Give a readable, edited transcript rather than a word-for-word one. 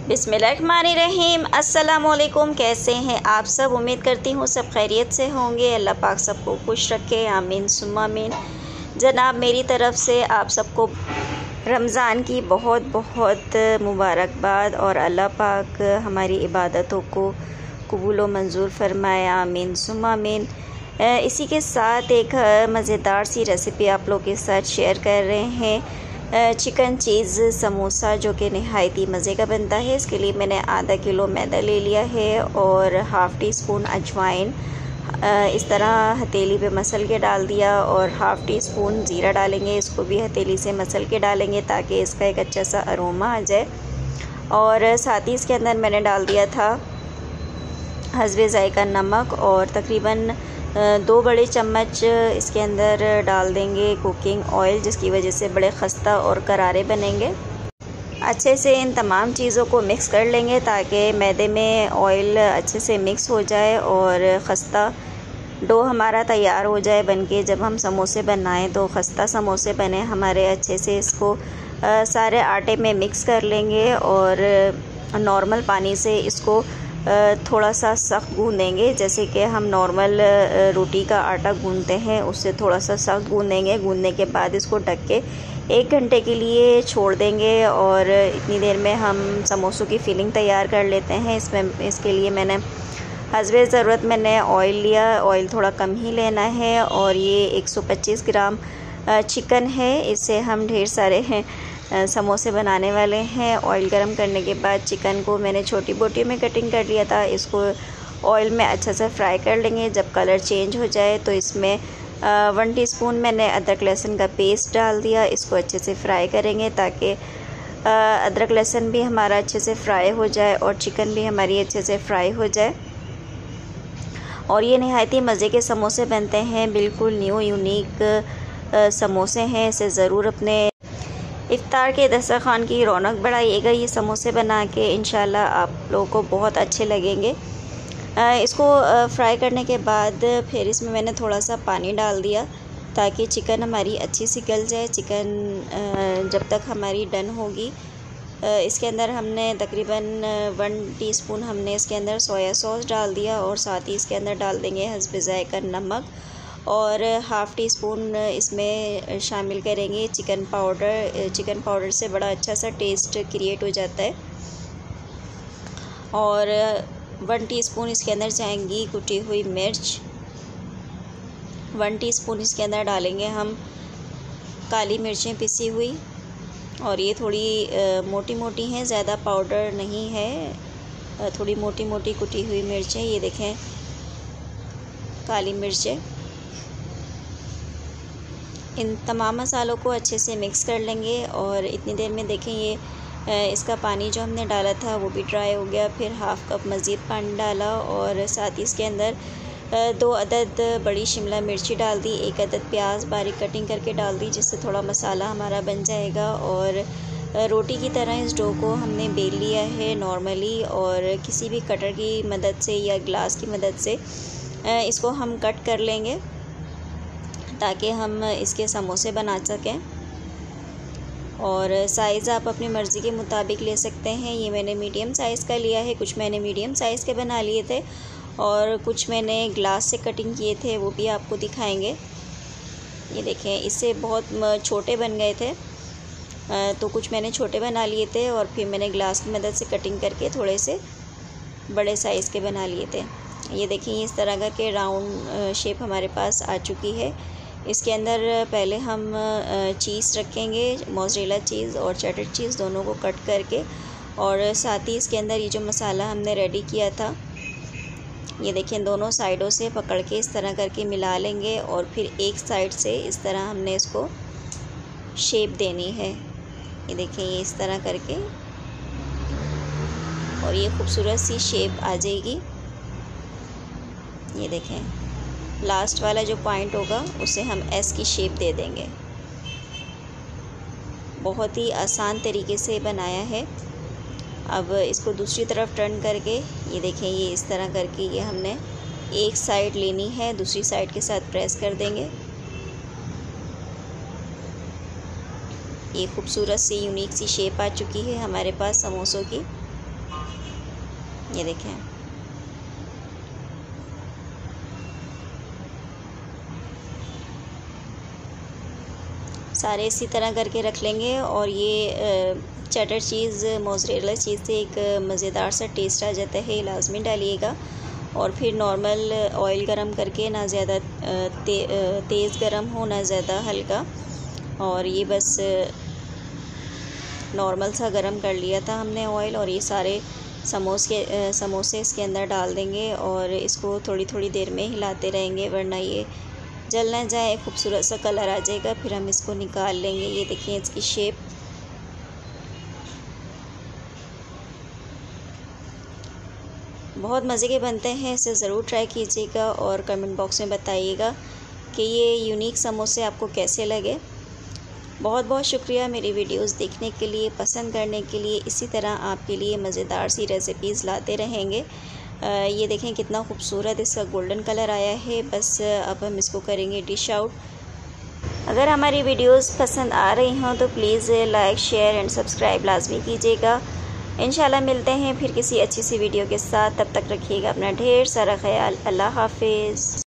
बिस्मिल्लाहिर्रहमानिर्रहीम। अस्सलामुअलैकुम। कैसे हैं आप सब? उम्मीद करती हूँ सब खैरियत से होंगे। अल्लाह पाक सबको खुश रखे, आमीन सुम्मा आमीन। जनाब, मेरी तरफ़ से आप सबको रमज़ान की बहुत बहुत मुबारकबाद और अल्लाह पाक हमारी इबादतों को कबूल व मंजूर फरमाए, आमीन सुम्मा आमीन। इसी के साथ एक मज़ेदार सी रेसिपी आप लोगों के साथ शेयर कर रहे हैं। चिकन चीज़ समोसा, जो कि नहायत ही मज़े का बनता है। इसके लिए मैंने आधा किलो मैदा ले लिया है और हाफ़ टी स्पून अजवाइन इस तरह हथेली पे मसल के डाल दिया, और हाफ़ टी स्पून ज़ीरा डालेंगे, इसको भी हथेली से मसल के डालेंगे ताकि इसका एक अच्छा सा अरोमा आ जाए। और साथ ही इसके अंदर मैंने डाल दिया था हस्बे ज़ायक़ा नमक, और तकरीबन 2 बड़े चम्मच इसके अंदर डाल देंगे कुकिंग ऑयल, जिसकी वजह से बड़े खस्ता और करारे बनेंगे। अच्छे से इन तमाम चीज़ों को मिक्स कर लेंगे ताकि मैदे में ऑयल अच्छे से मिक्स हो जाए और खस्ता डो हमारा तैयार हो जाए बनके। जब हम समोसे बनाएं तो खस्ता समोसे बने हमारे अच्छे से। इसको सारे आटे में मिक्स कर लेंगे और नॉर्मल पानी से इसको थोड़ा सा सख्त गूँधेंगे, जैसे कि हम नॉर्मल रोटी का आटा गूँधते हैं उससे थोड़ा सा सख्त गूँधेंगे। गूँधने के बाद इसको ढक के 1 घंटे के लिए छोड़ देंगे, और इतनी देर में हम समोसों की फिलिंग तैयार कर लेते हैं। इसके लिए मैंने हस्बे ज़रूरत मैंने ऑयल लिया। ऑयल थोड़ा कम ही लेना है, और ये 125 ग्राम चिकन है। इससे हम ढेर सारे समोसे बनाने वाले हैं। ऑयल गरम करने के बाद चिकन को मैंने छोटी बोटी में कटिंग कर लिया था। इसको ऑयल में अच्छा सा फ्राई कर लेंगे। जब कलर चेंज हो जाए तो इसमें 1 टीस्पून मैंने अदरक लहसुन का पेस्ट डाल दिया। इसको अच्छे से फ्राई करेंगे ताकि अदरक लहसुन भी हमारा अच्छे से फ्राई हो जाए और चिकन भी हमारी अच्छे से फ्राई हो जाए। और ये नहायत ही मज़े के समोसे बनते हैं, बिल्कुल न्यू यूनिक समोसे हैं। इसे ज़रूर अपने इफ्तार के दस्तरखान की रौनक बढ़ाइएगा। ये समोसे बना के इंशाल्लाह आप लोगों को बहुत अच्छे लगेंगे। इसको फ्राई करने के बाद फिर इसमें मैंने थोड़ा सा पानी डाल दिया ताकि चिकन हमारी अच्छी सी गल जाए। चिकन जब तक हमारी डन होगी, इसके अंदर हमने तकरीबन 1 टीस्पून हमने इसके अंदर सोया सॉस डाल दिया, और साथ ही इसके अंदर डाल देंगे हस्बे ज़ायक़ा नमक, और हाफ़ टी स्पून इसमें शामिल करेंगे चिकन पाउडर। चिकन पाउडर से बड़ा अच्छा सा टेस्ट क्रिएट हो जाता है। और 1 टीस्पून इसके अंदर जाएंगी कुटी हुई मिर्च। 1 टीस्पून इसके अंदर डालेंगे हम काली मिर्चें पिसी हुई, और ये थोड़ी मोटी मोटी हैं, ज़्यादा पाउडर नहीं है, थोड़ी मोटी मोटी कुटी हुई मिर्चें। ये देखें काली मिर्चें। इन तमाम मसालों को अच्छे से मिक्स कर लेंगे, और इतनी देर में देखें ये इसका पानी जो हमने डाला था वो भी ड्राई हो गया। फिर हाफ़ कप मज़ीद पानी डाला, और साथ ही इसके अंदर 2 अदद बड़ी शिमला मिर्ची डाल दी, 1 अदद प्याज बारीक कटिंग करके डाल दी, जिससे थोड़ा मसाला हमारा बन जाएगा। और रोटी की तरह इस डो को हमने बेल लिया है नॉर्मली, और किसी भी कटर की मदद से या ग्लास की मदद से इसको हम कट कर लेंगे ताकि हम इसके समोसे बना सकें। और साइज़ आप अपनी मर्ज़ी के मुताबिक ले सकते हैं। ये मैंने मीडियम साइज़ का लिया है, कुछ मैंने मीडियम साइज़ के बना लिए थे, और कुछ मैंने ग्लास से कटिंग किए थे, वो भी आपको दिखाएंगे। ये देखें, इससे बहुत छोटे बन गए थे, तो कुछ मैंने छोटे बना लिए थे, और फिर मैंने ग्लास की मदद से कटिंग करके थोड़े से बड़े साइज़ के बना लिए थे। ये देखिए, इस तरह करके राउंड शेप हमारे पास आ चुकी है। इसके अंदर पहले हम चीज़ रखेंगे, मोज़रेला चीज़ और चेडर चीज़ दोनों को कट करके, और साथ ही इसके अंदर ये जो मसाला हमने रेडी किया था, ये देखें, दोनों साइडों से पकड़ के इस तरह करके मिला लेंगे, और फिर एक साइड से इस तरह हमने इसको शेप देनी है। ये देखें, ये इस तरह करके, और ये खूबसूरत सी शेप आ जाएगी। ये देखें, लास्ट वाला जो पॉइंट होगा उसे हम एस की शेप दे देंगे। बहुत ही आसान तरीके से बनाया है। अब इसको दूसरी तरफ टर्न करके, ये देखें, ये इस तरह करके ये हमने एक साइड लेनी है, दूसरी साइड के साथ प्रेस कर देंगे। ये खूबसूरत सी यूनिक सी शेप आ चुकी है हमारे पास समोसों की। ये देखें, सारे इसी तरह करके रख लेंगे। और ये चटर चीज़, मोज़रेला चीज़ से एक मज़ेदार सा टेस्ट आ जाता है, लाजमी डालिएगा। और फिर नॉर्मल ऑयल गरम करके, ना ज़्यादा तेज़ गरम हो ना ज़्यादा हल्का, और ये बस नॉर्मल सा गरम कर लिया था हमने ऑयल। और ये सारे समोसे इसके अंदर डाल देंगे और इसको थोड़ी थोड़ी देर में हिलाते रहेंगे, वरना ये जल ना जाए, खूबसूरत सा कलर आ जाएगा। फिर हम इसको निकाल लेंगे। ये देखिए इसकी शेप, बहुत मज़े के बनते हैं। इसे ज़रूर ट्राई कीजिएगा और कमेंट बॉक्स में बताइएगा कि ये यूनिक समोसे आपको कैसे लगे। बहुत बहुत शुक्रिया मेरी वीडियोस देखने के लिए, पसंद करने के लिए। इसी तरह आपके लिए मज़ेदार सी रेसिपीज़ लाते रहेंगे। ये देखें कितना खूबसूरत इसका गोल्डन कलर आया है। बस अब हम इसको करेंगे डिश आउट। अगर हमारी वीडियोस पसंद आ रही हों तो please like, share and subscribe लाजमी कीजिएगा। इंशाल्लाह मिलते हैं फिर किसी अच्छी सी वीडियो के साथ। तब तक रखिएगा अपना ढेर सारा ख्याल। अल्लाह हाफिज़।